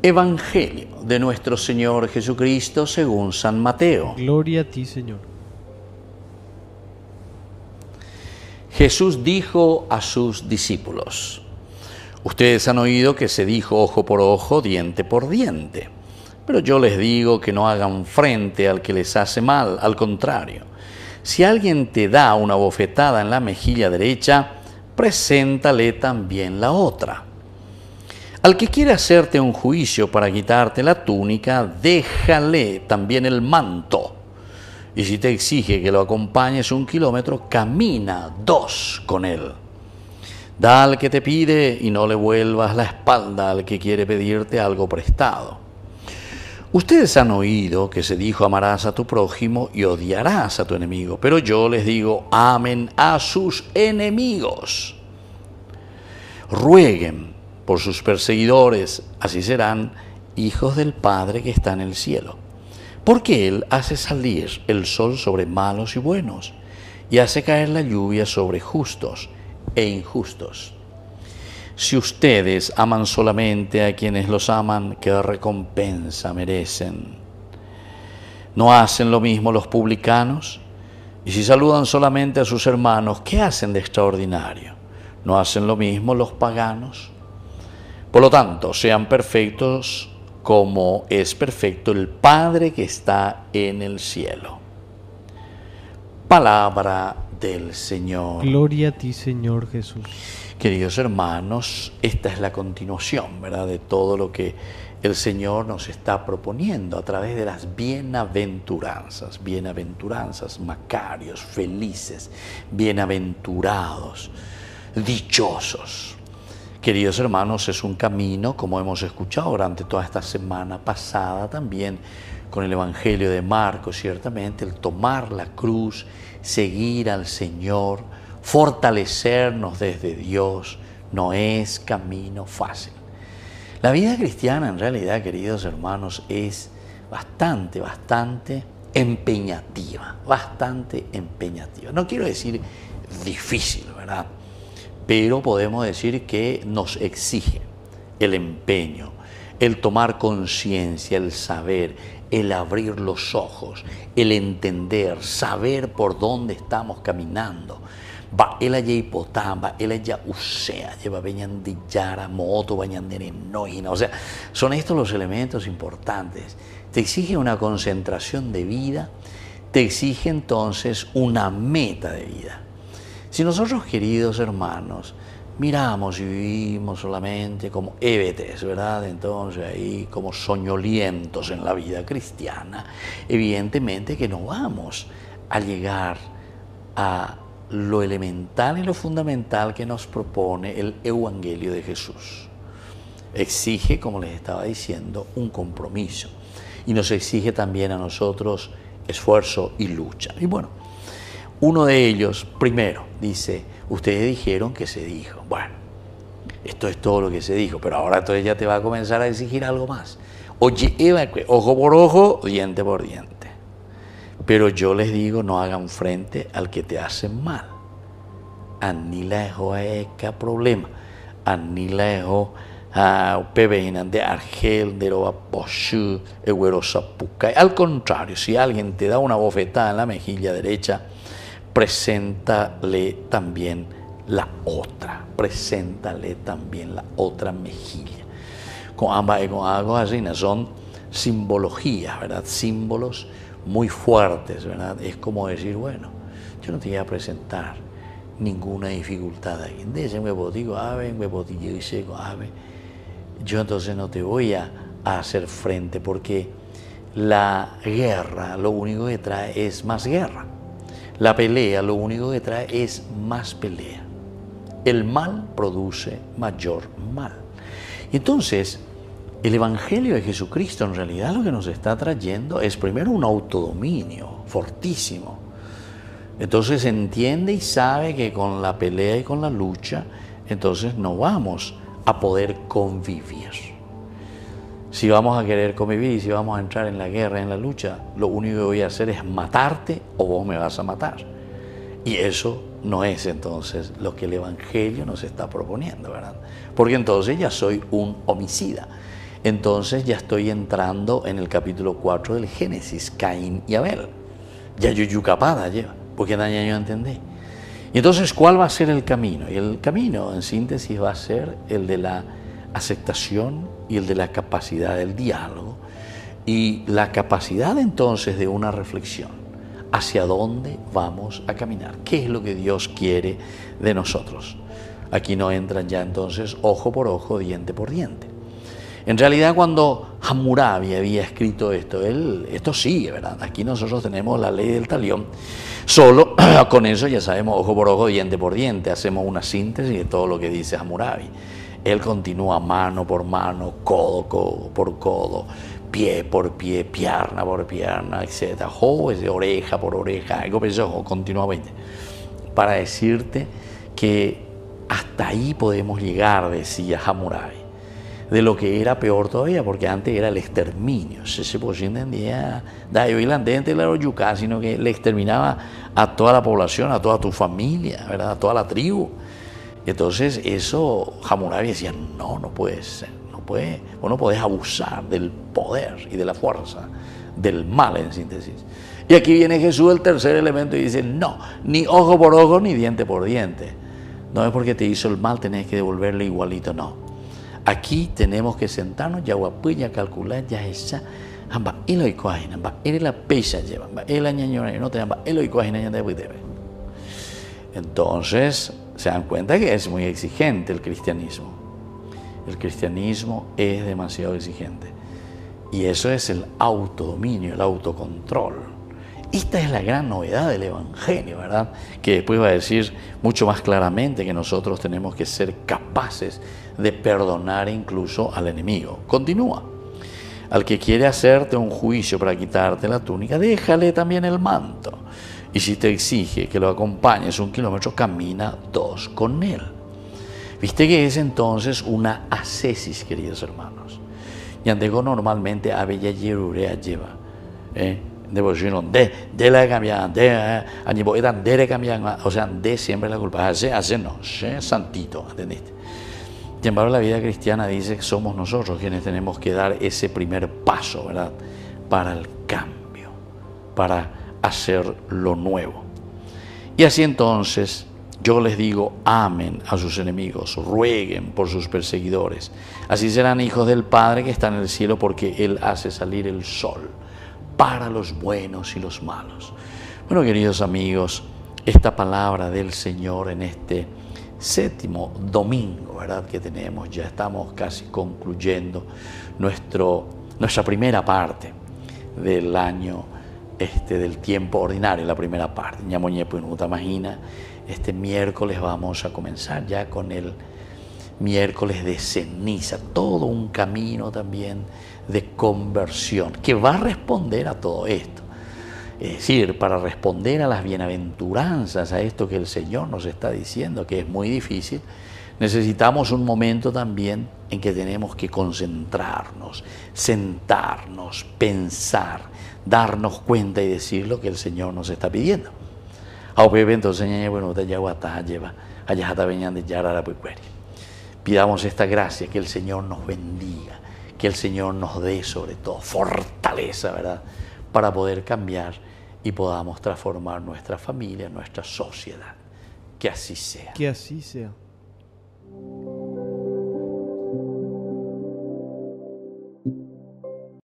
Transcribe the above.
Evangelio de nuestro Señor Jesucristo según San Mateo. Gloria a ti, Señor. Jesús dijo a sus discípulos: ustedes han oído que se dijo ojo por ojo, diente por diente. Pero yo les digo que no hagan frente al que les hace mal, al contrario. Si alguien te da una bofetada en la mejilla derecha, preséntale también la otra. Al que quiere hacerte un juicio para quitarte la túnica, déjale también el manto. Y si te exige que lo acompañes 1 kilómetro, camina 2 con él. Da al que te pide y no le vuelvas la espalda al que quiere pedirte algo prestado. Ustedes han oído que se dijo: amarás a tu prójimo y odiarás a tu enemigo. Pero yo les digo: amen a sus enemigos. Rueguen por sus perseguidores, así serán hijos del Padre que está en el cielo. Porque Él hace salir el sol sobre malos y buenos, y hace caer la lluvia sobre justos e injustos. Si ustedes aman solamente a quienes los aman, ¿qué recompensa merecen? ¿No hacen lo mismo los publicanos? Y si saludan solamente a sus hermanos, ¿qué hacen de extraordinario? ¿No hacen lo mismo los paganos? Por lo tanto, sean perfectos como es perfecto el Padre que está en el cielo. Palabra del Señor. Gloria a ti, Señor Jesús. Queridos hermanos, esta es la continuación, ¿verdad?, de todo lo que el Señor nos está proponiendo a través de las bienaventuranzas. Bienaventuranzas, macarios, felices, bienaventurados, dichosos. Queridos hermanos, es un camino, como hemos escuchado durante toda esta semana pasada también con el Evangelio de Marcos, ciertamente, el tomar la cruz, seguir al Señor, fortalecernos desde Dios, no es camino fácil. La vida cristiana, en realidad, queridos hermanos, es bastante empeñativa, No quiero decir difícil, ¿verdad?, pero podemos decir que nos exige el empeño, el tomar conciencia, el saber, el abrir los ojos, el entender, saber por dónde estamos caminando. Va ella hipotamba, ella usea, lleva beñandillara, moto, bañanderenógina. O sea, son estos los elementos importantes. Te exige una concentración de vida, te exige entonces una meta de vida. Si nosotros, queridos hermanos, miramos y vivimos solamente como ébetes, ¿verdad?, entonces ahí como soñolientos en la vida cristiana, evidentemente que no vamos a llegar a lo elemental y lo fundamental que nos propone el Evangelio de Jesús. Exige, como les estaba diciendo, un compromiso, y nos exige también a nosotros esfuerzo y lucha. Y bueno, uno de ellos, primero, dice: ustedes dijeron que se dijo. Bueno, esto es todo lo que se dijo, pero ahora entonces ya te va a comenzar a exigir algo más. Oye, ojo por ojo, diente por diente. Pero yo les digo, no hagan frente al que te hace mal. Anilejo eka problema. Anilejo pebeinan de argel, de roba poshu, eguerosapuca. Al contrario, si alguien te da una bofetada en la mejilla derecha, preséntale también la otra, mejilla. Con algo así, son simbologías, ¿verdad? Símbolos muy fuertes, ¿verdad? Es como decir, bueno, yo no te voy a presentar ninguna dificultad aquí. Yo entonces no te voy a hacer frente, porque la guerra lo único que trae es más guerra. La pelea lo único que trae es más pelea. El mal produce mayor mal. Entonces, el Evangelio de Jesucristo en realidad lo que nos está trayendo es primero un autodominio fortísimo. Entonces entiende y sabe que con la pelea y con la lucha, entonces no vamos a poder convivir. Si vamos a querer convivir y si vamos a entrar en la guerra, en la lucha, lo único que voy a hacer es matarte o vos me vas a matar. Y eso no es entonces lo que el Evangelio nos está proponiendo, ¿verdad? Porque entonces ya soy un homicida. entonces ya estoy entrando en el capítulo 4 del Génesis, Caín y Abel. Ya yo yucapada lleva, porque daña yo entendí. Y entonces, ¿cuál va a ser el camino? Y el camino, en síntesis, va a ser el de la aceptación y el de la capacidad del diálogo y la capacidad entonces de una reflexión. ¿Hacia dónde vamos a caminar? ¿Qué es lo que Dios quiere de nosotros? Aquí no entran ya entonces ojo por ojo, diente por diente. En realidad, cuando Hammurabi había escrito esto, esto sigue, ¿verdad? Aquí nosotros tenemos la ley del talión. Solo con eso ya sabemos ojo por ojo, diente por diente. Hacemos una síntesis de todo lo que dice Hammurabi. Él continúa mano por mano, codo por codo, pie por pie, pierna por pierna, etc. Oreja por oreja, algo pensó continuamente. Para decirte que hasta ahí podemos llegar, decía Hammurabi, de lo que era peor todavía, porque antes era el exterminio. Se entendía, yo y la gente la yucá, sino que le exterminaba a toda la población, a toda tu familia, ¿verdad? A toda la tribu. Entonces eso Hammurabi decía, no puede ser, vos no podés abusar del poder y de la fuerza del mal, en síntesis. Y aquí viene Jesús, el tercer elemento, y dice, no, ni ojo por ojo, ni diente por diente. No es porque te hizo el mal, tenés que devolverle igualito, no. Aquí tenemos que sentarnos, ya guapuya, calcular, ya esa, amba, elo y coajina, amba, la pesa lleva, amba, la ñañora, no te amba, elo y coajina, ya te puede ver. Entonces, se dan cuenta que es muy exigente el cristianismo. El cristianismo es demasiado exigente. Y eso es el autodominio, el autocontrol. Esta es la gran novedad del Evangelio, ¿verdad? Que después va a decir mucho más claramente que nosotros tenemos que ser capaces de perdonar incluso al enemigo. Continúa. Al que quiere hacerte un juicio para quitarte la túnica, déjale también el manto. Y si te exige que lo acompañes 1 kilómetro, camina 2 con él. Viste que es entonces una ascesis, queridos hermanos. Y andego normalmente a bella yerurea lleva. De la cambian, de cambian, o sea, de siempre la culpa. Hace no, santito, ¿entendiste? Sin embargo, la vida cristiana dice que somos nosotros quienes tenemos que dar ese primer paso, ¿verdad? Para el cambio, para hacer lo nuevo. Y así entonces, yo les digo, amen a sus enemigos, rueguen por sus perseguidores. Así serán hijos del Padre que está en el cielo, porque Él hace salir el sol para los buenos y los malos. Bueno, queridos amigos, esta palabra del Señor en este séptimo domingo, ¿verdad? Que tenemos, ya estamos casi concluyendo nuestra primera parte del año, del tiempo ordinario, la primera parte. Imagina, este miércoles vamos a comenzar ya con el miércoles de ceniza, todo un camino también de conversión que va a responder a todo esto. Es decir, para responder a las bienaventuranzas, a esto que el Señor nos está diciendo, que es muy difícil, necesitamos un momento también en que tenemos que concentrarnos, sentarnos, pensar, darnos cuenta y decir lo que el Señor nos está pidiendo. Pidamos esta gracia, que el Señor nos bendiga, que el Señor nos dé sobre todo fortaleza, ¿verdad?, para poder cambiar y podamos transformar nuestra familia, nuestra sociedad. Que así sea. Que así sea.